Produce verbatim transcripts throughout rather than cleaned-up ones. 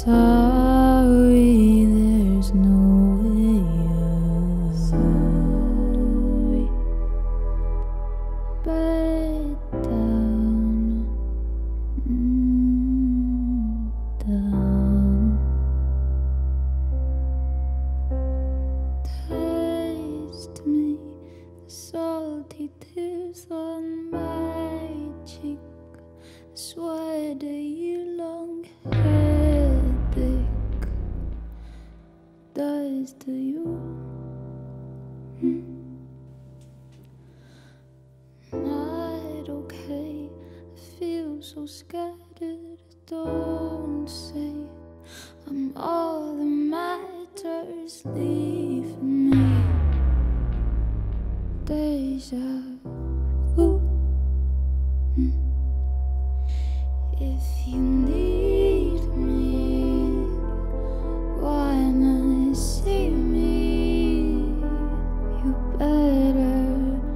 Sorry, there's no way out. Sorry, but down, mm, down. Taste me, the salty tears on my cheek, the sweat of your long headache does to you. Hmm. Not okay, I feel so scattered. Don't say I'm all that matters. Leave me. Deja vu. Hmm. If you need me, why not see me? You better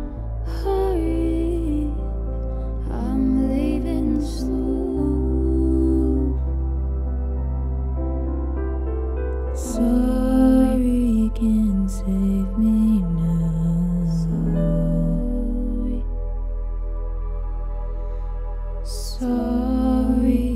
hurry, I'm leaving soon. Sorry can't save me now. Sorry. Sorry.